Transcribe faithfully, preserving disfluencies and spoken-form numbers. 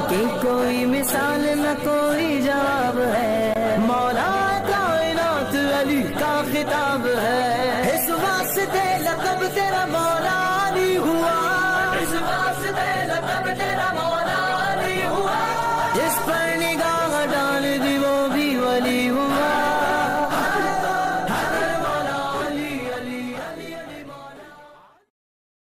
कि कोई मिसाल न कोई जवाब है, मौला कायनात अली का खिताब है। इस वास्ते लक़ब तेरा मौला अली हुआ।